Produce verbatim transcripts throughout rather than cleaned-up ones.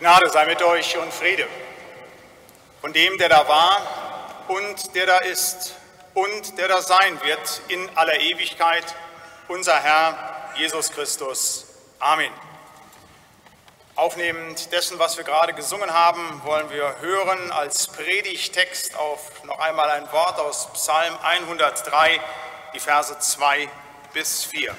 Gnade sei mit euch und Friede von dem, der da war und der da ist und der da sein wird in aller Ewigkeit, unser Herr Jesus Christus. Amen. Aufnehmend dessen, was wir gerade gesungen haben, wollen wir hören als Predigttext auf noch einmal ein Wort aus Psalm hundertdrei, die Verse zwei bis vier.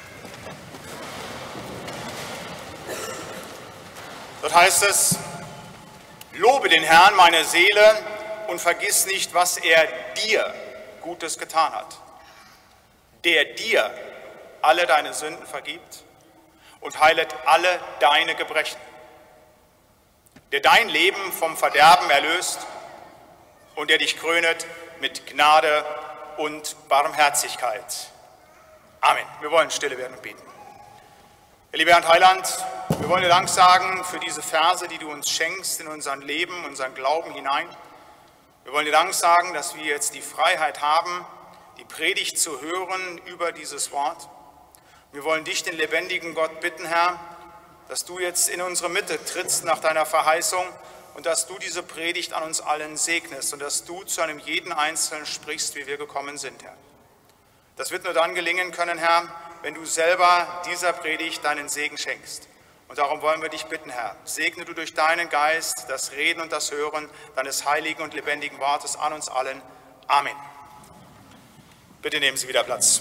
Dort heißt es: Lobe den Herrn, meine Seele, und vergiss nicht, was er dir Gutes getan hat, der dir alle deine Sünden vergibt und heilet alle deine Gebrechen, der dein Leben vom Verderben erlöst und der dich krönet mit Gnade und Barmherzigkeit. Amen. Wir wollen stille werden und beten. Herr lieber Herr Heiland, wir wollen dir Dank sagen für diese Verse, die du uns schenkst in unser Leben, unseren Glauben hinein. Wir wollen dir Dank sagen, dass wir jetzt die Freiheit haben, die Predigt zu hören über dieses Wort. Wir wollen dich, den lebendigen Gott, bitten, Herr, dass du jetzt in unsere Mitte trittst nach deiner Verheißung und dass du diese Predigt an uns allen segnest und dass du zu einem jeden Einzelnen sprichst, wie wir gekommen sind, Herr. Das wird nur dann gelingen können, Herr, wenn du selber dieser Predigt deinen Segen schenkst. Und darum wollen wir dich bitten, Herr, segne du durch deinen Geist das Reden und das Hören deines heiligen und lebendigen Wortes an uns allen. Amen. Bitte nehmen Sie wieder Platz.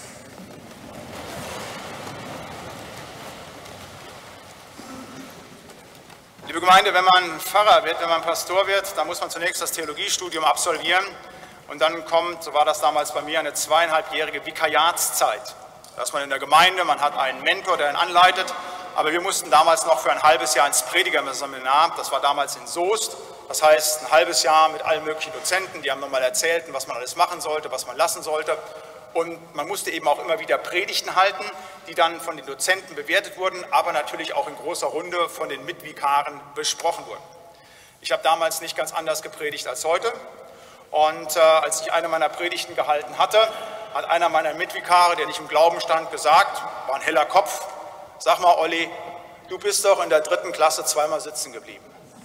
Liebe Gemeinde, wenn man Pfarrer wird, wenn man Pastor wird, dann muss man zunächst das Theologiestudium absolvieren und dann kommt, so war das damals bei mir, eine zweieinhalbjährige Vikariatszeit. Da ist man in der Gemeinde, man hat einen Mentor, der ihn anleitet, aber wir mussten damals noch für ein halbes Jahr ins Predigerseminar, das war damals in Soest, das heißt ein halbes Jahr mit allen möglichen Dozenten, die haben nochmal erzählt, was man alles machen sollte, was man lassen sollte. Und man musste eben auch immer wieder Predigten halten, die dann von den Dozenten bewertet wurden, aber natürlich auch in großer Runde von den Mitvikaren besprochen wurden. Ich habe damals nicht ganz anders gepredigt als heute. Und äh, als ich eine meiner Predigten gehalten hatte, hat einer meiner Mitvikare, der nicht im Glauben stand, gesagt, war ein heller Kopf: Sag mal, Olli, du bist doch in der dritten Klasse zweimal sitzen geblieben.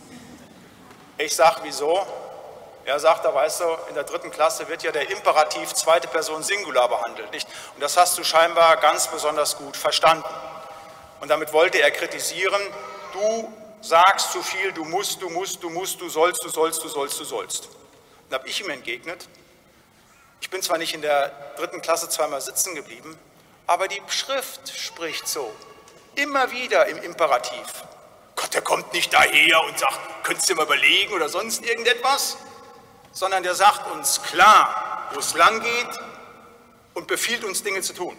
Ich sage, wieso? Er sagt, da weißt du, in der dritten Klasse wird ja der Imperativ zweite Person Singular behandelt, nicht? Und das hast du scheinbar ganz besonders gut verstanden. Und damit wollte er kritisieren: Du sagst zu viel, du musst, du musst, du musst, du sollst, du sollst, du sollst, du sollst. Und da habe ich ihm entgegnet: Ich bin zwar nicht in der dritten Klasse zweimal sitzen geblieben, aber die Schrift spricht so, immer wieder im Imperativ. Gott, der kommt nicht daher und sagt, könntest du dir mal überlegen oder sonst irgendetwas, sondern der sagt uns klar, wo es lang geht und befiehlt uns, Dinge zu tun.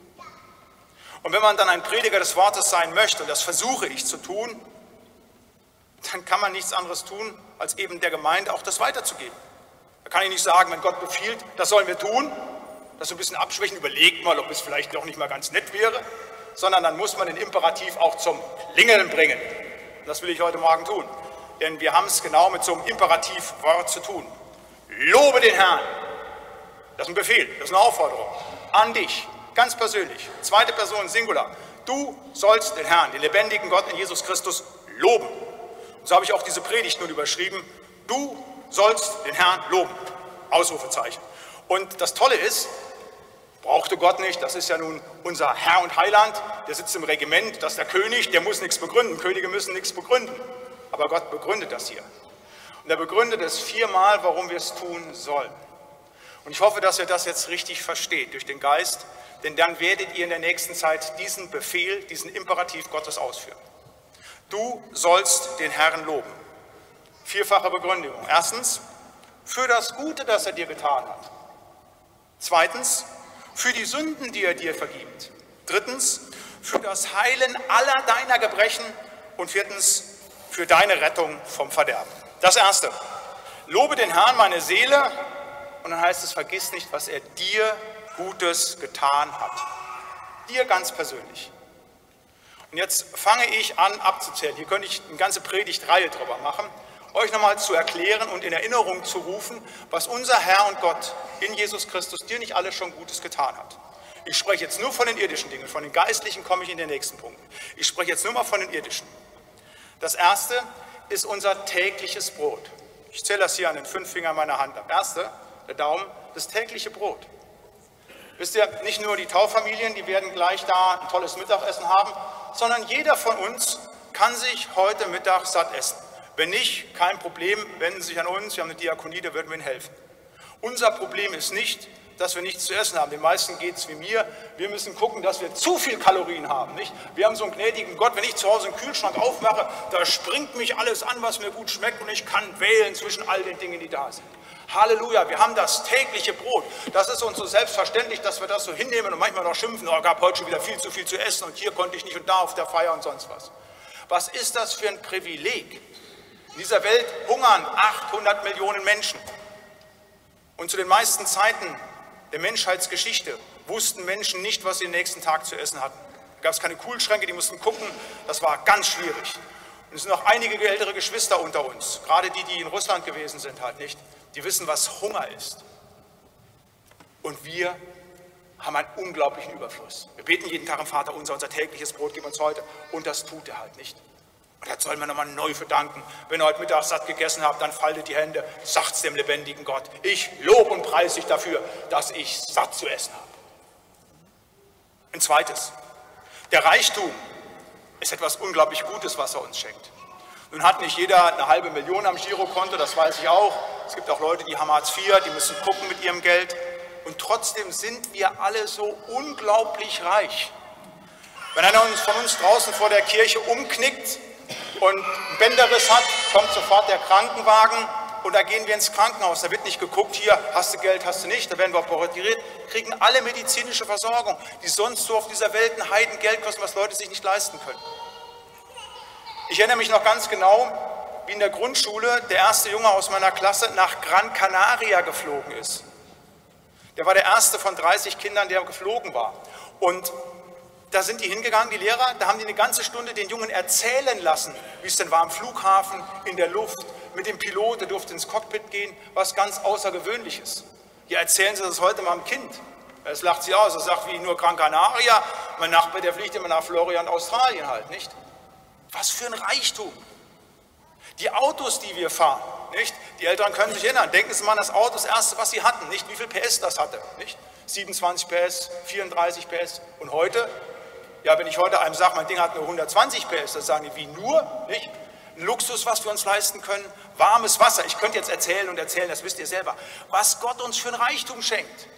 Und wenn man dann ein Prediger des Wortes sein möchte, und das versuche ich zu tun, dann kann man nichts anderes tun, als eben der Gemeinde auch das weiterzugeben. Da kann ich nicht sagen, wenn Gott befiehlt, das sollen wir tun, das so ein bisschen abschwächen, überlegt mal, ob es vielleicht doch nicht mal ganz nett wäre, sondern dann muss man den Imperativ auch zum Klingeln bringen. Und das will ich heute Morgen tun, denn wir haben es genau mit so einem Imperativwort zu tun. Lobe den Herrn. Das ist ein Befehl, das ist eine Aufforderung an dich, ganz persönlich, zweite Person Singular. Du sollst den Herrn, den lebendigen Gott in Jesus Christus, loben. Und so habe ich auch diese Predigt nun überschrieben: Du sollst den Herrn loben. Ausrufezeichen. Und das Tolle ist, brauchte Gott nicht, das ist ja nun unser Herr und Heiland, der sitzt im Regiment, das ist der König, der muss nichts begründen, Könige müssen nichts begründen. Aber Gott begründet das hier. Und er begründet es viermal, warum wir es tun sollen. Und ich hoffe, dass ihr das jetzt richtig versteht durch den Geist, denn dann werdet ihr in der nächsten Zeit diesen Befehl, diesen Imperativ Gottes ausführen. Du sollst den Herrn loben. Vierfache Begründung. Erstens, für das Gute, das er dir getan hat. Zweitens, für die Sünden, die er dir vergibt. Drittens, für das Heilen aller deiner Gebrechen. Und viertens, für deine Rettung vom Verderben. Das Erste, lobe den Herrn, meine Seele, und dann heißt es, vergiss nicht, was er dir Gutes getan hat. Dir ganz persönlich. Und jetzt fange ich an abzuzählen. Hier könnte ich eine ganze Predigtreihe drüber machen, euch nochmal zu erklären und in Erinnerung zu rufen, was unser Herr und Gott in Jesus Christus dir nicht alles schon Gutes getan hat. Ich spreche jetzt nur von den irdischen Dingen, von den geistlichen komme ich in den nächsten Punkt. Ich spreche jetzt nur mal von den irdischen. Das Erste, ist unser tägliches Brot. Ich zähle das hier an den fünf Fingern meiner Hand. Der erste, der Daumen, das tägliche Brot. Wisst ihr, nicht nur die Taufamilien, die werden gleich da ein tolles Mittagessen haben, sondern jeder von uns kann sich heute Mittag satt essen. Wenn nicht, kein Problem, wenden Sie sich an uns, wir haben eine Diakonie, da würden wir Ihnen helfen. Unser Problem ist nicht, dass wir nichts zu essen haben. Den meisten geht es wie mir. Wir müssen gucken, dass wir zu viel Kalorien haben. Nicht? Wir haben so einen gnädigen Gott, wenn ich zu Hause einen Kühlschrank aufmache, da springt mich alles an, was mir gut schmeckt und ich kann wählen zwischen all den Dingen, die da sind. Halleluja, wir haben das tägliche Brot. Das ist uns so selbstverständlich, dass wir das so hinnehmen und manchmal noch schimpfen, oh, gab heute schon wieder viel zu viel zu essen und hier konnte ich nicht und da auf der Feier und sonst was. Was ist das für ein Privileg? In dieser Welt hungern achthundert Millionen Menschen. Und zu den meisten Zeiten der Menschheitsgeschichte wussten Menschen nicht, was sie den nächsten Tag zu essen hatten. Da gab es keine Kühlschränke, die mussten gucken, das war ganz schwierig. Und es sind noch einige ältere Geschwister unter uns, gerade die, die in Russland gewesen sind, halt nicht, die wissen, was Hunger ist. Und wir haben einen unglaublichen Überfluss. Wir beten jeden Tag im Vater unser, unser tägliches Brot gib uns heute, und das tut er halt nicht. Und das sollen wir nochmal neu verdanken. Wenn ihr heute Mittag satt gegessen habt, dann faltet die Hände, sagt's dem lebendigen Gott. Ich lobe und preise dich dafür, dass ich satt zu essen habe. Ein zweites, der Reichtum ist etwas unglaublich Gutes, was er uns schenkt. Nun hat nicht jeder eine halbe Million am Girokonto, das weiß ich auch. Es gibt auch Leute, die haben Hartz vier, die müssen gucken mit ihrem Geld. Und trotzdem sind wir alle so unglaublich reich. Wenn einer von uns draußen vor der Kirche umknickt und einen Bänderriss hat, kommt sofort der Krankenwagen und da gehen wir ins Krankenhaus. Da wird nicht geguckt, hier hast du Geld, hast du nicht, da werden wir operiert, kriegen alle medizinische Versorgung, die sonst so auf dieser Welt ein Heidengeld kosten, was Leute sich nicht leisten können. Ich erinnere mich noch ganz genau, wie in der Grundschule der erste Junge aus meiner Klasse nach Gran Canaria geflogen ist. Der war der erste von dreißig Kindern, der geflogen war. Und da sind die hingegangen, die Lehrer, da haben die eine ganze Stunde den Jungen erzählen lassen, wie es denn war am Flughafen, in der Luft, mit dem Pilot, der durfte ins Cockpit gehen, was ganz Außergewöhnliches. Hier erzählen sie das heute mal dem Kind. Es lacht sie aus, er sagt wie nur Gran Canaria, mein Nachbar, der fliegt immer nach Florida und Australien halt, nicht? Was für ein Reichtum. Die Autos, die wir fahren, nicht? Die Eltern können sich erinnern, denken Sie mal an das Auto, das erste, was sie hatten, nicht? Wie viel P S das hatte, nicht? siebenundzwanzig P S, vierunddreißig P S und heute? Ja, wenn ich heute einem sage, mein Ding hat nur hundertzwanzig P S, dann sagen die, wie nur, nicht? Ein Luxus, was wir uns leisten können, warmes Wasser. Ich könnte jetzt erzählen und erzählen, das wisst ihr selber, was Gott uns für ein Reichtum schenkt.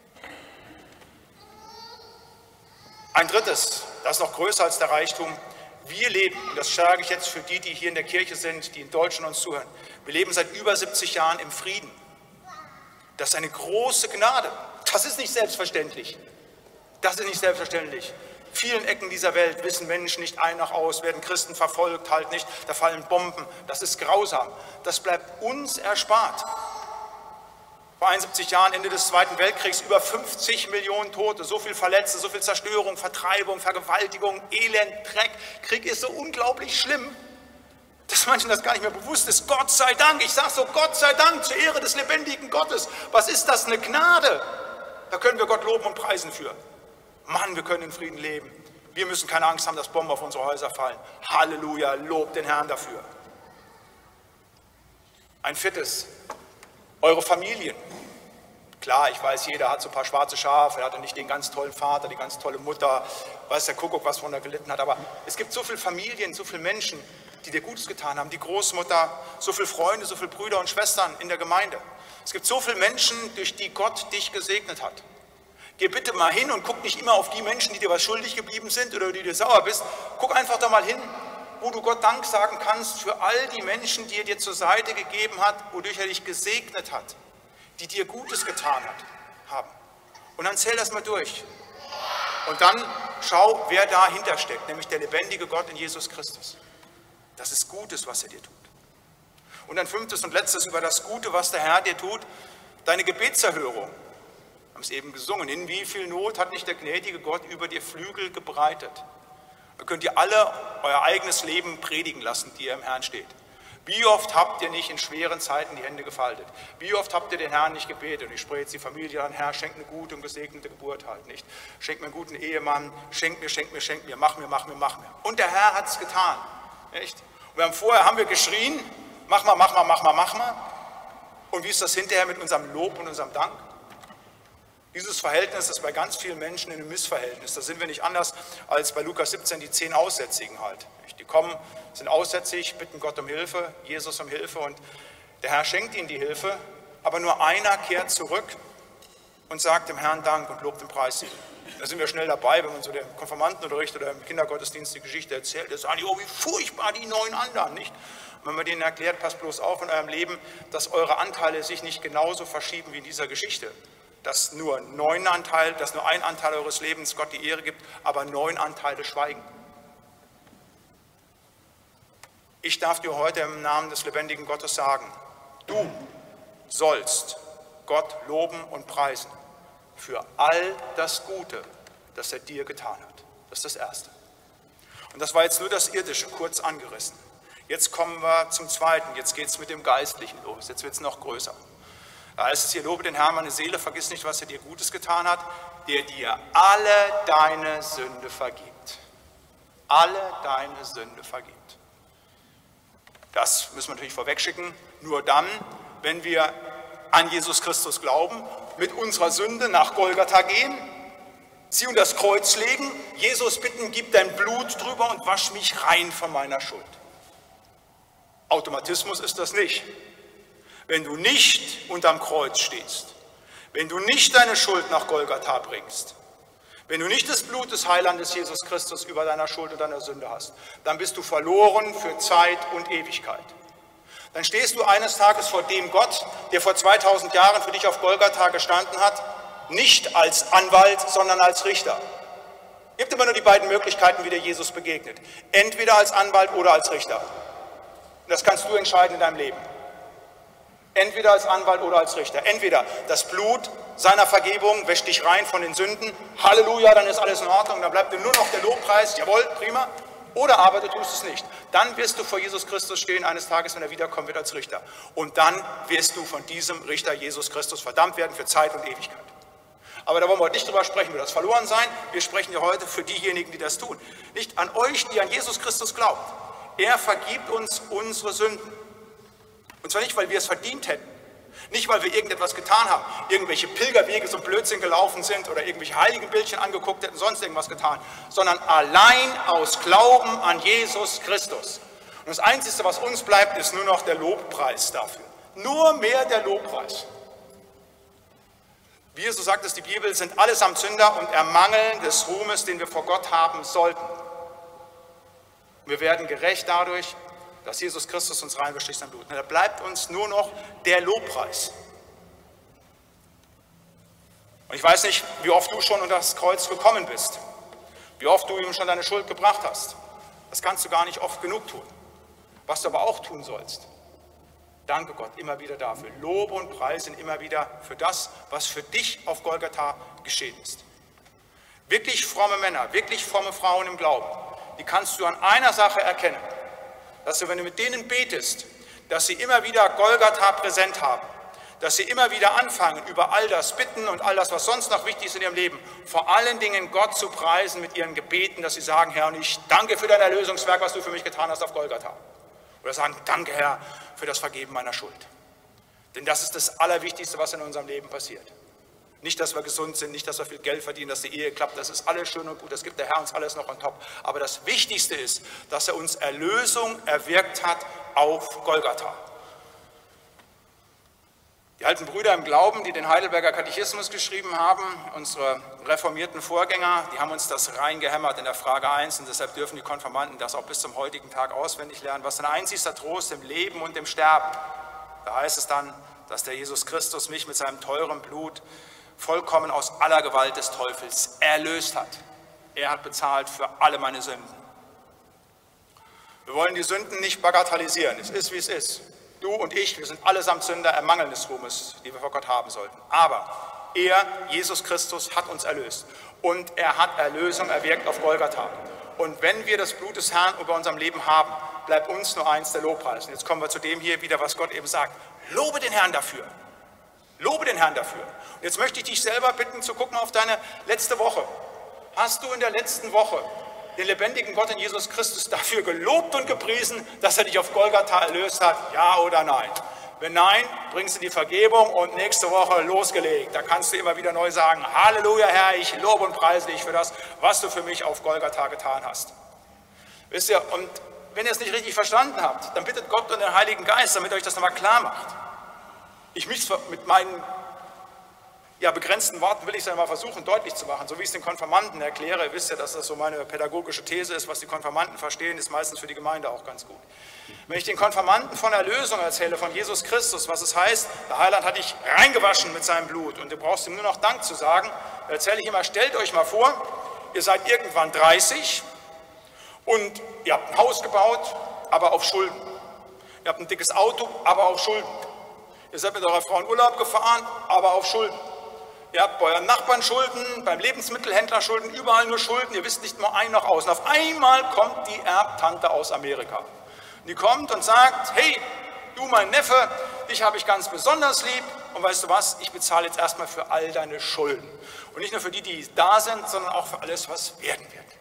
Ein drittes, das ist noch größer als der Reichtum. Wir leben, und das sage ich jetzt für die, die hier in der Kirche sind, die in Deutschland uns zuhören, wir leben seit über siebzig Jahren im Frieden. Das ist eine große Gnade. Das ist nicht selbstverständlich. Das ist nicht selbstverständlich. In vielen Ecken dieser Welt wissen Menschen nicht ein noch aus, werden Christen verfolgt, halt nicht, da fallen Bomben. Das ist grausam. Das bleibt uns erspart. Vor einundsiebzig Jahren, Ende des Zweiten Weltkriegs, über fünfzig Millionen Tote, so viel Verletzte, so viel Zerstörung, Vertreibung, Vergewaltigung, Elend, Dreck. Krieg ist so unglaublich schlimm, dass manchen das gar nicht mehr bewusst ist. Gott sei Dank, ich sage so, Gott sei Dank, zur Ehre des lebendigen Gottes. Was ist das, eine Gnade? Da können wir Gott loben und preisen für. Mann, wir können in Frieden leben. Wir müssen keine Angst haben, dass Bomben auf unsere Häuser fallen. Halleluja, lobt den Herrn dafür. Ein viertes, eure Familien. Klar, ich weiß, jeder hat so ein paar schwarze Schafe, er hatte nicht den ganz tollen Vater, die ganz tolle Mutter, weiß der Kuckuck, was von der gelitten hat, aber es gibt so viele Familien, so viele Menschen, die dir Gutes getan haben, die Großmutter, so viele Freunde, so viele Brüder und Schwestern in der Gemeinde. Es gibt so viele Menschen, durch die Gott dich gesegnet hat. Geh bitte mal hin und guck nicht immer auf die Menschen, die dir was schuldig geblieben sind oder die dir sauer bist. Guck einfach da mal hin, wo du Gott Dank sagen kannst für all die Menschen, die er dir zur Seite gegeben hat, wodurch er dich gesegnet hat, die dir Gutes getan hat, haben. Und dann zähl das mal durch. Und dann schau, wer dahinter steckt, nämlich der lebendige Gott in Jesus Christus. Das ist Gutes, was er dir tut. Und ein fünftes und letztes über das Gute, was der Herr dir tut, deine Gebetserhörung. Wir haben es eben gesungen. In wie viel Not hat nicht der gnädige Gott über dir Flügel gebreitet? Da könnt ihr alle euer eigenes Leben predigen lassen, die ihr im Herrn steht. Wie oft habt ihr nicht in schweren Zeiten die Hände gefaltet? Wie oft habt ihr den Herrn nicht gebetet? Und ich spreche jetzt die Familie an, Herr, schenk eine gute und gesegnete Geburt halt nicht. Schenk mir einen guten Ehemann, schenk mir, schenk mir, schenk mir, mach mir, mach mir, mach mir. Und der Herr hat es getan. Echt? Und wir haben vorher haben wir geschrien, mach mal, mach mal, mach mal, mach mal. Und wie ist das hinterher mit unserem Lob und unserem Dank? Dieses Verhältnis ist bei ganz vielen Menschen in einem Missverhältnis. Da sind wir nicht anders als bei Lukas siebzehn, die zehn Aussätzigen halt. Die kommen, sind aussätzig, bitten Gott um Hilfe, Jesus um Hilfe und der Herr schenkt ihnen die Hilfe, aber nur einer kehrt zurück und sagt dem Herrn Dank und lobt den Preis. Da sind wir schnell dabei, wenn man so den Konfirmandenunterricht oder im Kindergottesdienst die Geschichte erzählt, da sagen die, oh wie furchtbar die neun anderen, nicht? Und wenn man denen erklärt, passt bloß auf in eurem Leben, dass eure Anteile sich nicht genauso verschieben wie in dieser Geschichte. Dass nur neun Anteil, dass nur ein Anteil eures Lebens Gott die Ehre gibt, aber neun Anteile schweigen. Ich darf dir heute im Namen des lebendigen Gottes sagen, du sollst Gott loben und preisen für all das Gute, das er dir getan hat. Das ist das Erste. Und das war jetzt nur das Irdische, kurz angerissen. Jetzt kommen wir zum Zweiten, jetzt geht es mit dem Geistlichen los, jetzt wird es noch größer. Da heißt es hier, lobe den Herrn, meine Seele, vergiss nicht, was er dir Gutes getan hat, der dir alle deine Sünde vergibt. Alle deine Sünde vergibt. Das müssen wir natürlich vorwegschicken, nur dann, wenn wir an Jesus Christus glauben, mit unserer Sünde nach Golgatha gehen, sie unter das Kreuz legen, Jesus bitten, gib dein Blut drüber und wasch mich rein von meiner Schuld. Automatismus ist das nicht. Wenn du nicht unterm Kreuz stehst, wenn du nicht deine Schuld nach Golgatha bringst, wenn du nicht das Blut des Heilandes Jesus Christus über deiner Schuld und deiner Sünde hast, dann bist du verloren für Zeit und Ewigkeit. Dann stehst du eines Tages vor dem Gott, der vor zweitausend Jahren für dich auf Golgatha gestanden hat, nicht als Anwalt, sondern als Richter. Es gibt immer nur die beiden Möglichkeiten, wie dir Jesus begegnet. Entweder als Anwalt oder als Richter. Und das kannst du entscheiden in deinem Leben. Entweder als Anwalt oder als Richter. Entweder das Blut seiner Vergebung wäscht dich rein von den Sünden. Halleluja, dann ist alles in Ordnung. Dann bleibt dir nur noch der Lobpreis. Jawohl, prima. Oder aber du tust es nicht. Dann wirst du vor Jesus Christus stehen eines Tages, wenn er wiederkommen wird als Richter. Und dann wirst du von diesem Richter Jesus Christus verdammt werden für Zeit und Ewigkeit. Aber da wollen wir heute nicht drüber sprechen, über das Verlorensein. Wir sprechen ja heute für diejenigen, die das tun. Nicht an euch, die an Jesus Christus glaubt. Er vergibt uns unsere Sünden. Und zwar nicht, weil wir es verdient hätten. Nicht, weil wir irgendetwas getan haben, irgendwelche Pilgerwege so Blödsinn gelaufen sind oder irgendwelche Heiligenbildchen angeguckt hätten, sonst irgendwas getan, sondern allein aus Glauben an Jesus Christus. Und das Einzige, was uns bleibt, ist nur noch der Lobpreis dafür. Nur mehr der Lobpreis. Wir, so sagt es die Bibel, sind allesamt Sünder und ermangeln des Ruhmes, den wir vor Gott haben sollten. Wir werden gerecht dadurch, dass Jesus Christus uns reinwäscht durch sein Blut. Und da bleibt uns nur noch der Lobpreis. Und ich weiß nicht, wie oft du schon unter das Kreuz gekommen bist, wie oft du ihm schon deine Schuld gebracht hast. Das kannst du gar nicht oft genug tun. Was du aber auch tun sollst, danke Gott immer wieder dafür. Lobe und Preise immer wieder für das, was für dich auf Golgatha geschehen ist. Wirklich fromme Männer, wirklich fromme Frauen im Glauben, die kannst du an einer Sache erkennen. Dass du, wenn du mit denen betest, dass sie immer wieder Golgatha präsent haben, dass sie immer wieder anfangen, über all das Bitten und all das, was sonst noch wichtig ist in ihrem Leben, vor allen Dingen Gott zu preisen mit ihren Gebeten, dass sie sagen, Herr, und ich danke für dein Erlösungswerk, was du für mich getan hast auf Golgatha. Oder sagen, danke Herr für das Vergeben meiner Schuld. Denn das ist das Allerwichtigste, was in unserem Leben passiert. Nicht, dass wir gesund sind, nicht, dass wir viel Geld verdienen, dass die Ehe klappt, das ist alles schön und gut, das gibt der Herr uns alles noch on top. Aber das Wichtigste ist, dass er uns Erlösung erwirkt hat auf Golgatha. Die alten Brüder im Glauben, die den Heidelberger Katechismus geschrieben haben, unsere reformierten Vorgänger, die haben uns das reingehämmert in der Frage eins und deshalb dürfen die Konfirmanden das auch bis zum heutigen Tag auswendig lernen. Was ist ein einzigster Trost im Leben und im Sterben? Da heißt es dann, dass der Jesus Christus mich mit seinem teuren Blut vollkommen aus aller Gewalt des Teufels erlöst hat. Er hat bezahlt für alle meine Sünden. Wir wollen die Sünden nicht bagatellisieren. Es ist, wie es ist. Du und ich, wir sind allesamt Sünder, ermangeln des Ruhmes, die wir vor Gott haben sollten. Aber er, Jesus Christus, hat uns erlöst. Und er hat Erlösung erwirkt auf Golgatha. Und wenn wir das Blut des Herrn über unserem Leben haben, bleibt uns nur eins, der Lobpreis. Und jetzt kommen wir zu dem hier wieder, was Gott eben sagt. Lobe den Herrn dafür. Lobe den Herrn dafür. Und jetzt möchte ich dich selber bitten, zu gucken auf deine letzte Woche. Hast du in der letzten Woche den lebendigen Gott in Jesus Christus dafür gelobt und gepriesen, dass er dich auf Golgatha erlöst hat? Ja oder nein? Wenn nein, bringst du die Vergebung und nächste Woche losgelegt. Da kannst du immer wieder neu sagen, Halleluja, Herr, ich lobe und preise dich für das, was du für mich auf Golgatha getan hast. Wisst ihr, und wenn ihr es nicht richtig verstanden habt, dann bittet Gott und den Heiligen Geist, damit euch das nochmal klar macht. Ich mich mit meinen ja, begrenzten Worten will ich es ja mal versuchen, deutlich zu machen, so wie ich es den Konfirmanden erkläre. Ihr wisst ja, dass das so meine pädagogische These ist, was die Konfirmanden verstehen, ist meistens für die Gemeinde auch ganz gut. Wenn ich den Konfirmanden von Erlösung erzähle, von Jesus Christus, was es heißt, der Heiland hat dich reingewaschen mit seinem Blut und du brauchst ihm nur noch Dank zu sagen, da erzähle ich immer, stellt euch mal vor, ihr seid irgendwann dreißig und ihr habt ein Haus gebaut, aber auf Schulden. Ihr habt ein dickes Auto, aber auf Schulden. Ihr seid mit eurer Frau in Urlaub gefahren, aber auf Schulden. Ihr habt bei euren Nachbarn Schulden, beim Lebensmittelhändler Schulden, überall nur Schulden, ihr wisst nicht nur ein noch aus. Und auf einmal kommt die Erbtante aus Amerika. Und die kommt und sagt, hey, du mein Neffe, dich habe ich ganz besonders lieb und weißt du was, ich bezahle jetzt erstmal für all deine Schulden. Und nicht nur für die, die da sind, sondern auch für alles, was werden wird.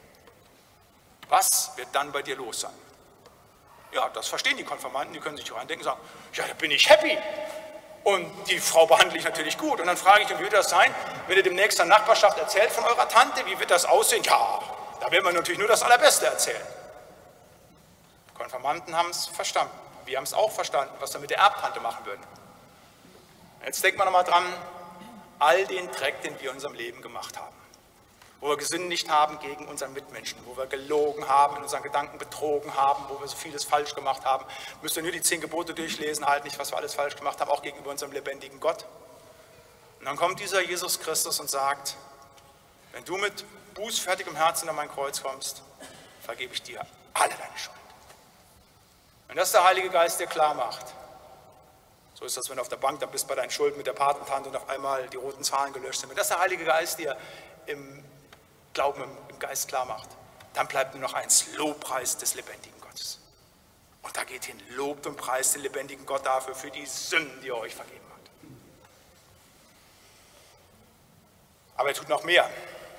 Was wird dann bei dir los sein? Ja, das verstehen die Konfirmanden, die können sich reindenken und sagen, ja, da bin ich happy. Und die Frau behandle ich natürlich gut. Und dann frage ich, wie wird das sein, wenn ihr demnächst in der Nachbarschaft erzählt von eurer Tante, wie wird das aussehen? Ja, da werden wir natürlich nur das Allerbeste erzählen. Die Konfirmanden haben es verstanden. Wir haben es auch verstanden, was wir mit der Erbtante machen würden. Jetzt denkt man nochmal dran, all den Dreck, den wir in unserem Leben gemacht haben. Wo wir gesündigt haben gegen unseren Mitmenschen, wo wir gelogen haben, in unseren Gedanken betrogen haben, wo wir so vieles falsch gemacht haben. Müsst ihr nur die zehn Gebote durchlesen, halt nicht, was wir alles falsch gemacht haben, auch gegenüber unserem lebendigen Gott. Und dann kommt dieser Jesus Christus und sagt, wenn du mit bußfertigem Herzen an mein Kreuz kommst, vergebe ich dir alle deine Schuld. Wenn das der Heilige Geist dir klar macht, so ist das, wenn du auf der Bank dann bist bei deinen Schulden mit der Patentante und auf einmal die roten Zahlen gelöscht sind. Wenn das der Heilige Geist dir im Glauben, im Geist klar macht, dann bleibt nur noch eins, Lobpreis des lebendigen Gottes. Und da geht hin, lobt und preist den lebendigen Gott dafür, für die Sünden, die er euch vergeben hat. Aber er tut noch mehr.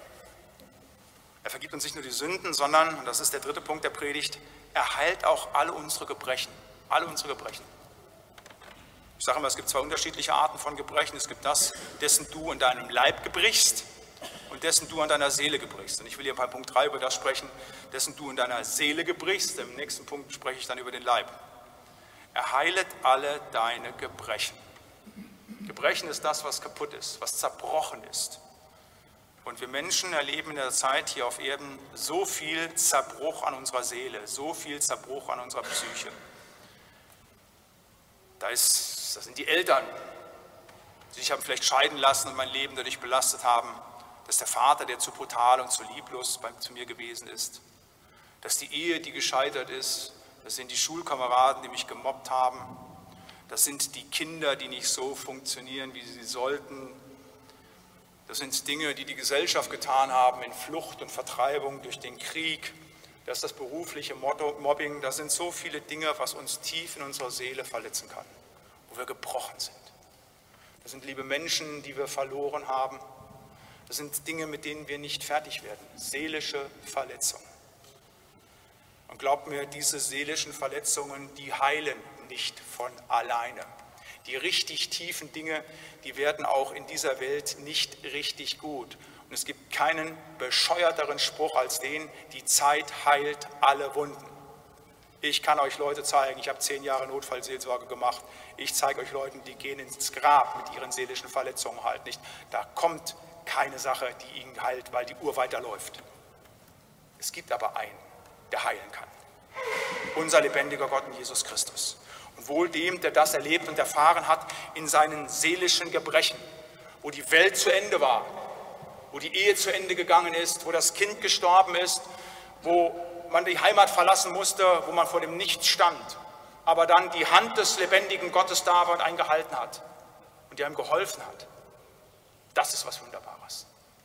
Er vergibt uns nicht nur die Sünden, sondern, und das ist der dritte Punkt der Predigt, er heilt auch alle unsere Gebrechen. Alle unsere Gebrechen. Ich sage immer, es gibt zwei unterschiedliche Arten von Gebrechen. Es gibt das, dessen du in deinem Leib gebrichst, und dessen du an deiner Seele gebrichst. Und ich will hier bei Punkt drei über das sprechen, dessen du in deiner Seele gebrichst. Im nächsten Punkt spreche ich dann über den Leib. Er heilet alle deine Gebrechen. Gebrechen ist das, was kaputt ist, was zerbrochen ist. Und wir Menschen erleben in der Zeit hier auf Erden so viel Zerbruch an unserer Seele, so viel Zerbruch an unserer Psyche. Da ist, das sind die Eltern, die sich haben vielleicht scheiden lassen und mein Leben dadurch belastet haben. Das ist der Vater, der zu brutal und zu lieblos bei, zu mir gewesen ist. Das ist die Ehe, die gescheitert ist. Das sind die Schulkameraden, die mich gemobbt haben. Das sind die Kinder, die nicht so funktionieren, wie sie sollten. Das sind Dinge, die die Gesellschaft getan haben in Flucht und Vertreibung durch den Krieg. Das ist das berufliche Mobbing. Das sind so viele Dinge, was uns tief in unserer Seele verletzen kann, wo wir gebrochen sind. Das sind liebe Menschen, die wir verloren haben. Das sind Dinge, mit denen wir nicht fertig werden, seelische Verletzungen. Und glaubt mir, diese seelischen Verletzungen, die heilen nicht von alleine. Die richtig tiefen Dinge, die werden auch in dieser Welt nicht richtig gut. Und es gibt keinen bescheuerteren Spruch als den, die Zeit heilt alle Wunden. Ich kann euch Leute zeigen, ich habe zehn Jahre Notfallseelsorge gemacht. Ich zeige euch Leute, die gehen ins Grab mit ihren seelischen Verletzungen halt nicht. Da kommt keine Sache, die ihn heilt, weil die Uhr weiterläuft. Es gibt aber einen, der heilen kann. Unser lebendiger Gott in Jesus Christus. Und wohl dem, der das erlebt und erfahren hat in seinen seelischen Gebrechen, wo die Welt zu Ende war, wo die Ehe zu Ende gegangen ist, wo das Kind gestorben ist, wo man die Heimat verlassen musste, wo man vor dem Nichts stand, aber dann die Hand des lebendigen Gottes da war und einen gehalten hat und der ihm geholfen hat. Das ist was Wunderbares.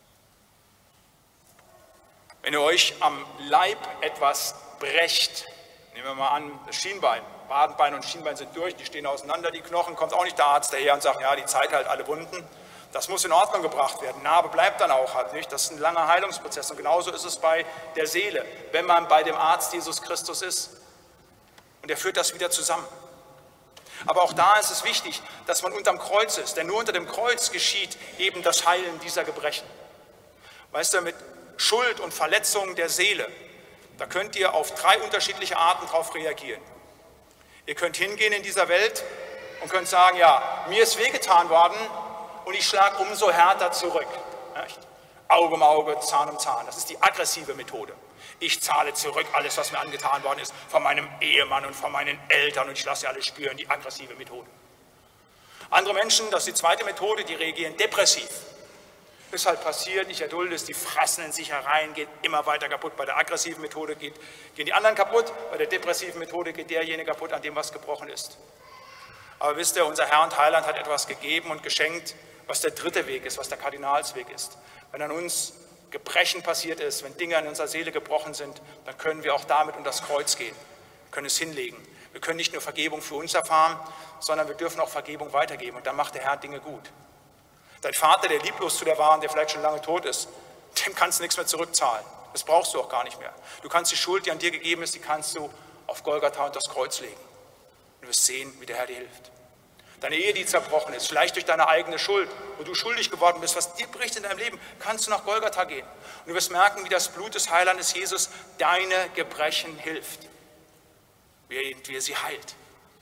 Wenn ihr euch am Leib etwas brecht, nehmen wir mal an, das Schienbein, Wadenbein und Schienbein sind durch, die stehen auseinander, die Knochen, kommt auch nicht der Arzt daher und sagt, ja, die Zeit heilt alle Wunden. Das muss in Ordnung gebracht werden. Narbe bleibt dann auch halt nicht. Das ist ein langer Heilungsprozess. Und genauso ist es bei der Seele, wenn man bei dem Arzt Jesus Christus ist. Und er führt das wieder zusammen. Aber auch da ist es wichtig, dass man unterm Kreuz ist. Denn nur unter dem Kreuz geschieht eben das Heilen dieser Gebrechen. Weißt du, mit Schuld und Verletzungen der Seele, da könnt ihr auf drei unterschiedliche Arten drauf reagieren. Ihr könnt hingehen in dieser Welt und könnt sagen, ja, mir ist wehgetan worden und ich schlage umso härter zurück. Nicht? Auge um Auge, Zahn um Zahn. Das ist die aggressive Methode. Ich zahle zurück alles, was mir angetan worden ist, von meinem Ehemann und von meinen Eltern und ich lasse sie alle spüren, die aggressive Methode. Andere Menschen, das ist die zweite Methode, die reagieren depressiv. Ist halt passiert, ich erdulde es, die fressen in sich herein, geht immer weiter kaputt. Bei der aggressiven Methode geht, gehen die anderen kaputt, bei der depressiven Methode geht derjenige kaputt, an dem was gebrochen ist. Aber wisst ihr, unser Herr und Heiland hat etwas gegeben und geschenkt, was der dritte Weg ist, was der Kardinalsweg ist. Wenn an uns Gebrechen passiert ist, wenn Dinge in unserer Seele gebrochen sind, dann können wir auch damit unter das Kreuz gehen, können es hinlegen. Wir können nicht nur Vergebung für uns erfahren, sondern wir dürfen auch Vergebung weitergeben und dann macht der Herr Dinge gut. Dein Vater, der lieblos zu dir war und der vielleicht schon lange tot ist, dem kannst du nichts mehr zurückzahlen. Das brauchst du auch gar nicht mehr. Du kannst die Schuld, die an dir gegeben ist, die kannst du auf Golgatha und das Kreuz legen. Du wirst sehen, wie der Herr dir hilft. Deine Ehe, die zerbrochen ist, vielleicht durch deine eigene Schuld, wo du schuldig geworden bist, was dir bricht in deinem Leben, kannst du nach Golgatha gehen. Und du wirst merken, wie das Blut des Heilandes Jesus deine Gebrechen hilft, wie er, wie er sie heilt.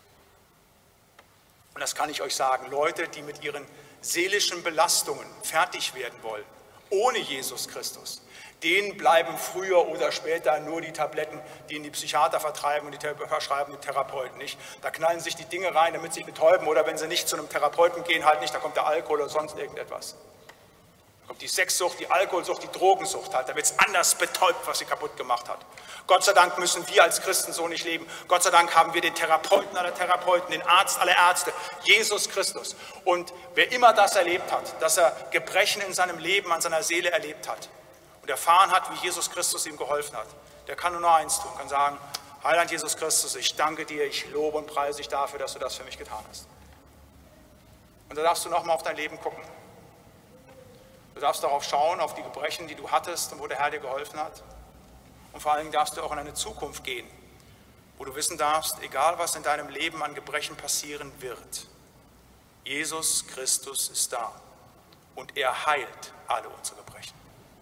Und das kann ich euch sagen, Leute, die mit ihren seelischen Belastungen fertig werden wollen, ohne Jesus Christus, denen bleiben früher oder später nur die Tabletten, die ihnen die Psychiater vertreiben und die verschreiben die Therapeuten nicht. Da knallen sich die Dinge rein, damit sie sich betäuben oder wenn sie nicht zu einem Therapeuten gehen, halt nicht, da kommt der Alkohol oder sonst irgendetwas. Da kommt die Sexsucht, die Alkoholsucht, die Drogensucht halt, da wird es anders betäubt, was sie kaputt gemacht hat. Gott sei Dank müssen wir als Christen so nicht leben. Gott sei Dank haben wir den Therapeuten aller Therapeuten, den Arzt aller Ärzte, Jesus Christus. Und wer immer das erlebt hat, dass er Gebrechen in seinem Leben, an seiner Seele erlebt hat, und erfahren hat, wie Jesus Christus ihm geholfen hat, der kann nur noch eins tun, kann sagen, Heiland Jesus Christus, ich danke dir, ich lobe und preise dich dafür, dass du das für mich getan hast. Und da darfst du nochmal auf dein Leben gucken. Du darfst darauf schauen, auf die Gebrechen, die du hattest und wo der Herr dir geholfen hat. Und vor allen Dingen darfst du auch in eine Zukunft gehen, wo du wissen darfst, egal was in deinem Leben an Gebrechen passieren wird, Jesus Christus ist da und er heilt alle unsere Gebrechen.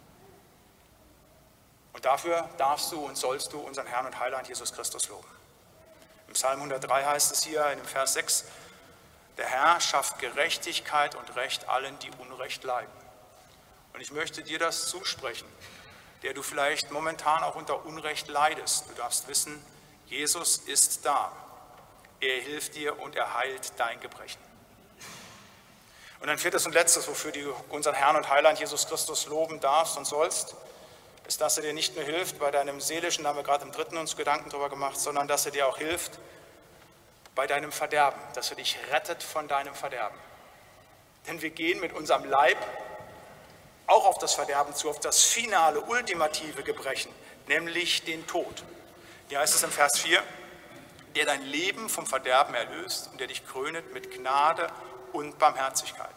Und dafür darfst du und sollst du unseren Herrn und Heiland Jesus Christus loben. Im Psalm hundertdrei heißt es hier in dem Vers sechs, der Herr schafft Gerechtigkeit und Recht allen, die Unrecht leiden. Und ich möchte dir das zusprechen, der du vielleicht momentan auch unter Unrecht leidest. Du darfst wissen, Jesus ist da. Er hilft dir und er heilt dein Gebrechen. Und ein viertes und letztes, wofür du unseren Herrn und Heiland Jesus Christus loben darfst und sollst, ist, dass er dir nicht nur hilft bei deinem seelischen, da haben wir gerade im dritten uns Gedanken darüber gemacht, sondern dass er dir auch hilft bei deinem Verderben, dass er dich rettet von deinem Verderben. Denn wir gehen mit unserem Leib auch auf das Verderben zu, auf das finale, ultimative Gebrechen, nämlich den Tod. Hier heißt es im Vers vier, der dein Leben vom Verderben erlöst und der dich krönet mit Gnade und Barmherzigkeit.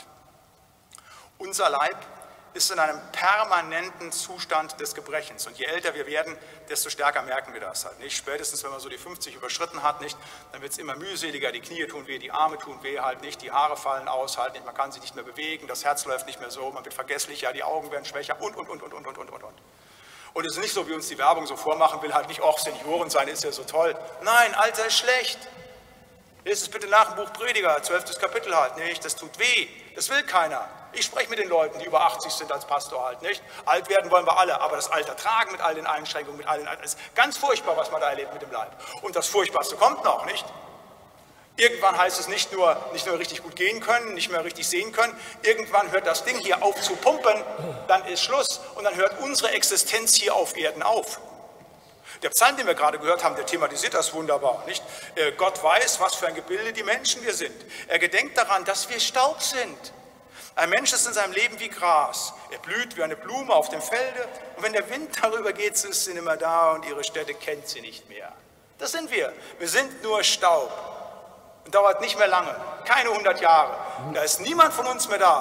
Unser Leib ist in einem permanenten Zustand des Gebrechens. Und je älter wir werden, desto stärker merken wir das halt nicht. Spätestens, wenn man so die fünfzig überschritten hat, nicht, dann wird es immer mühseliger, die Knie tun weh, die Arme tun weh, halt nicht, die Haare fallen aus, halt nicht, man kann sich nicht mehr bewegen, das Herz läuft nicht mehr so, man wird vergesslicher, die Augen werden schwächer und, und, und, und, und, und, und, und. Und es ist nicht so, wie uns die Werbung so vormachen will, halt nicht, auch Senioren sein ist ja so toll. Nein, Alter ist schlecht. Lest es bitte nach dem Buch Prediger, zwölftes Kapitel halt, nicht, das tut weh, das will keiner. Ich spreche mit den Leuten, die über achtzig sind als Pastor halt, nicht? Alt werden wollen wir alle, aber das Alter tragen mit all den Einschränkungen, mit all den, das ist ganz furchtbar, was man da erlebt mit dem Leib. Und das Furchtbarste kommt noch, nicht? Irgendwann heißt es nicht nur, nicht nur richtig gut gehen können, nicht mehr richtig sehen können, irgendwann hört das Ding hier auf zu pumpen, dann ist Schluss und dann hört unsere Existenz hier auf Erden auf. Der Psalm, den wir gerade gehört haben, der thematisiert das wunderbar, nicht? Gott weiß, was für ein Gebilde die Menschen wir sind. Er gedenkt daran, dass wir Staub sind. Ein Mensch ist in seinem Leben wie Gras. Er blüht wie eine Blume auf dem Felde und wenn der Wind darüber geht, ist sie nicht mehr da und ihre Stätte kennt sie nicht mehr. Das sind wir. Wir sind nur Staub. Und dauert nicht mehr lange, keine hundert Jahre. Da ist niemand von uns mehr da.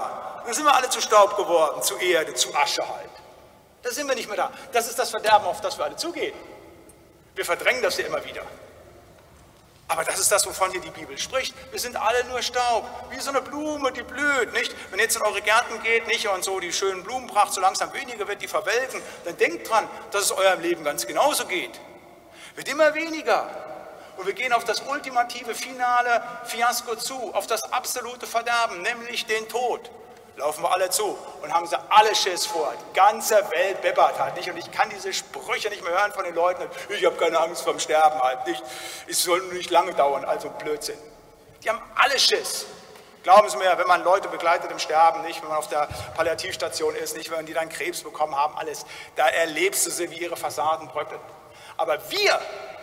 Dann sind wir alle zu Staub geworden, zu Erde, zu Asche halt. Da sind wir nicht mehr da. Das ist das Verderben, auf das wir alle zugehen. Wir verdrängen das ja immer wieder. Aber das ist das, wovon hier die Bibel spricht. Wir sind alle nur Staub, wie so eine Blume, die blüht, nicht? Wenn ihr jetzt in eure Gärten geht, nicht? Und so die schönen Blumenpracht so langsam weniger wird, die verwelken, dann denkt dran, dass es eurem Leben ganz genauso geht. Wird immer weniger. Und wir gehen auf das ultimative, finale Fiasko zu, auf das absolute Verderben, nämlich den Tod. Laufen wir alle zu und haben sie alle Schiss vor. Die ganze Welt bibbert halt nicht. Und ich kann diese Sprüche nicht mehr hören von den Leuten. Ich habe keine Angst vorm Sterben halt nicht. Es soll nur nicht lange dauern, also Blödsinn. Die haben alle Schiss. Glauben Sie mir, wenn man Leute begleitet im Sterben, nicht, wenn man auf der Palliativstation ist, nicht, wenn die dann Krebs bekommen haben, alles, da erlebst du sie, wie ihre Fassaden bröckeln. Aber wir,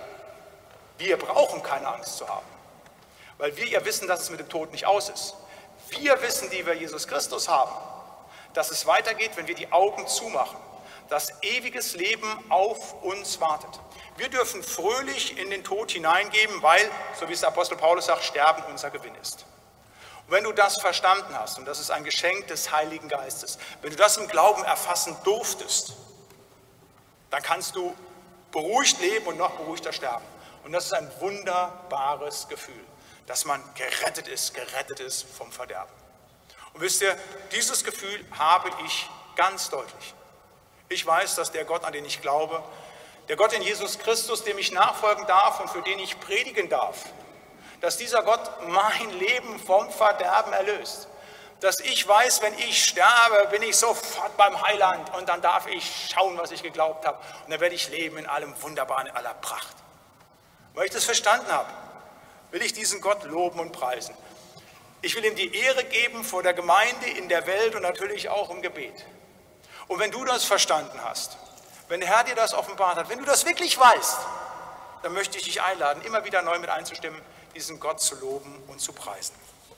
wir brauchen keine Angst zu haben. Weil wir ja wissen, dass es mit dem Tod nicht aus ist. Wir wissen, die wir Jesus Christus haben, dass es weitergeht, wenn wir die Augen zumachen, dass ewiges Leben auf uns wartet. Wir dürfen fröhlich in den Tod hineingeben, weil, so wie es der Apostel Paulus sagt, Sterben unser Gewinn ist. Und wenn du das verstanden hast, und das ist ein Geschenk des Heiligen Geistes, wenn du das im Glauben erfassen durftest, dann kannst du beruhigt leben und noch beruhigter sterben. Und das ist ein wunderbares Gefühl, dass man gerettet ist, gerettet ist vom Verderben. Und wisst ihr, dieses Gefühl habe ich ganz deutlich. Ich weiß, dass der Gott, an den ich glaube, der Gott in Jesus Christus, dem ich nachfolgen darf und für den ich predigen darf, dass dieser Gott mein Leben vom Verderben erlöst. Dass ich weiß, wenn ich sterbe, bin ich sofort beim Heiland und dann darf ich schauen, was ich geglaubt habe. Und dann werde ich leben in allem Wunderbaren, in aller Pracht. Weil ich das verstanden habe, will ich diesen Gott loben und preisen. Ich will ihm die Ehre geben vor der Gemeinde, in der Welt und natürlich auch im Gebet. Und wenn du das verstanden hast, wenn der Herr dir das offenbart hat, wenn du das wirklich weißt, dann möchte ich dich einladen, immer wieder neu mit einzustimmen, diesen Gott zu loben und zu preisen.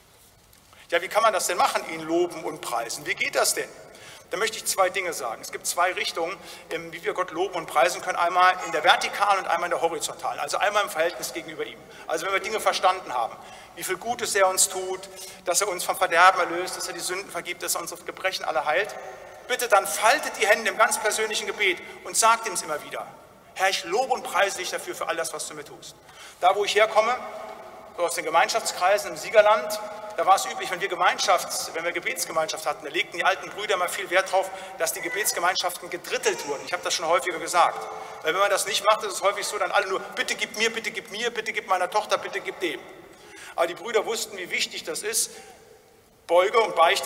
Ja, wie kann man das denn machen, ihn loben und preisen? Wie geht das denn? Da möchte ich zwei Dinge sagen. Es gibt zwei Richtungen, wie wir Gott loben und preisen können. Einmal in der vertikalen und einmal in der horizontalen. Also einmal im Verhältnis gegenüber ihm. Also wenn wir Dinge verstanden haben, wie viel Gutes er uns tut, dass er uns vom Verderben erlöst, dass er die Sünden vergibt, dass er unsere Gebrechen alle heilt. Bitte dann faltet die Hände im ganz persönlichen Gebet und sagt ihm es immer wieder. Herr, ich lobe und preise dich dafür für all das, was du mir tust. Da, wo ich herkomme, so aus den Gemeinschaftskreisen im Siegerland, da war es üblich, wenn wir Gemeinschafts-, wenn wir Gebetsgemeinschaft hatten, da legten die alten Brüder mal viel Wert darauf, dass die Gebetsgemeinschaften gedrittelt wurden. Ich habe das schon häufiger gesagt. Weil wenn man das nicht macht, ist es häufig so, dann alle nur, bitte gib mir, bitte gib mir, bitte gib meiner Tochter, bitte gib dem. Aber die Brüder wussten, wie wichtig das ist. Beuge und Beichte,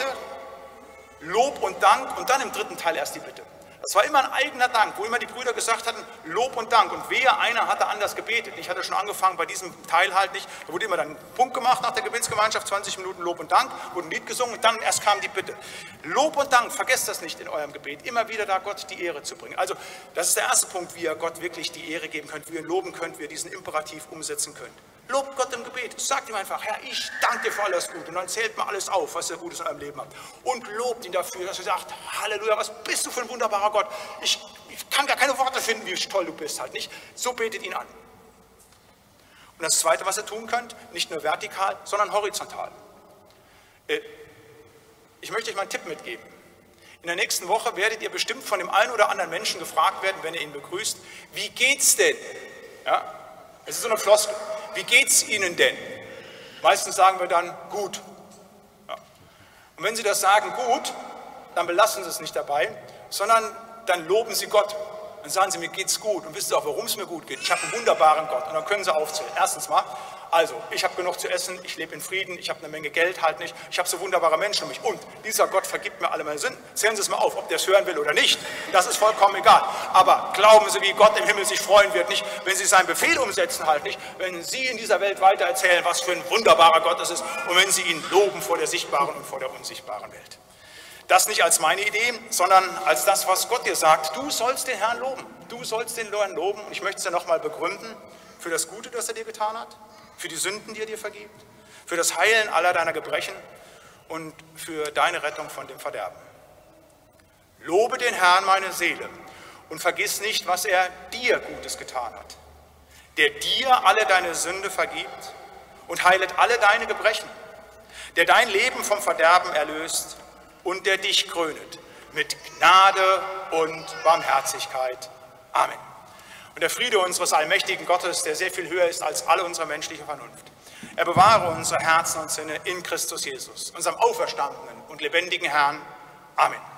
Lob und Dank und dann im dritten Teil erst die Bitte. Das war immer ein eigener Dank, wo immer die Brüder gesagt hatten, Lob und Dank. Und wehe, einer hatte anders gebetet. Ich hatte schon angefangen bei diesem Teil halt nicht. Da wurde immer dann ein Punkt gemacht nach der Gebetsgemeinschaft, zwanzig Minuten Lob und Dank, wurde ein Lied gesungen und dann erst kam die Bitte. Lob und Dank, vergesst das nicht in eurem Gebet, immer wieder da Gott die Ehre zu bringen. Also das ist der erste Punkt, wie ihr Gott wirklich die Ehre geben könnt, wie ihr ihn loben könnt, wie ihr diesen Imperativ umsetzen könnt. Lobt Gott im Gebet, sagt ihm einfach, Herr, ich danke dir für alles Gute. Und dann zählt mal alles auf, was ihr Gutes in eurem Leben habt. Und lobt ihn dafür, dass ihr sagt, Halleluja, was bist du für ein wunderbarer Gott. Ich, ich kann gar keine Worte finden, wie toll du bist halt, nicht? So betet ihn an. Und das Zweite, was ihr tun könnt, nicht nur vertikal, sondern horizontal. Ich möchte euch mal einen Tipp mitgeben. In der nächsten Woche werdet ihr bestimmt von dem einen oder anderen Menschen gefragt werden, wenn ihr ihn begrüßt, wie geht's denn? Ja, es ist so eine Floskel. Wie geht's Ihnen denn? Meistens sagen wir dann, gut. Ja. Und wenn Sie das sagen, gut, dann belassen Sie es nicht dabei, sondern dann loben Sie Gott. Dann sagen Sie, mir geht's gut. Und wissen Sie auch, warum es mir gut geht. Ich habe einen wunderbaren Gott. Und dann können Sie aufzählen. Erstens mal, also, ich habe genug zu essen, ich lebe in Frieden, ich habe eine Menge Geld halt nicht, ich habe so wunderbare Menschen um mich. Und dieser Gott vergibt mir alle meine Sünden. Zählen Sie es mal auf, ob der es hören will oder nicht. Das ist vollkommen egal. Aber glauben Sie, wie Gott im Himmel sich freuen wird, nicht, wenn Sie seinen Befehl umsetzen halt nicht, wenn Sie in dieser Welt weiter erzählen, was für ein wunderbarer Gott es ist und wenn Sie ihn loben vor der sichtbaren und vor der unsichtbaren Welt. Das nicht als meine Idee, sondern als das, was Gott dir sagt. Du sollst den Herrn loben. Du sollst den Herrn loben. Und ich möchte es ja nochmal begründen für das Gute, das er dir getan hat, für die Sünden, die er dir vergibt, für das Heilen aller deiner Gebrechen und für deine Rettung von dem Verderben. Lobe den Herrn, meine Seele, und vergiss nicht, was er dir Gutes getan hat, der dir alle deine Sünde vergibt und heilet alle deine Gebrechen, der dein Leben vom Verderben erlöst und der dich krönet mit Gnade und Barmherzigkeit. Amen. Und der Friede unseres allmächtigen Gottes, der sehr viel höher ist als alle unsere menschliche Vernunft, er bewahre unsere Herzen und Sinne in Christus Jesus, unserem auferstandenen und lebendigen Herrn. Amen.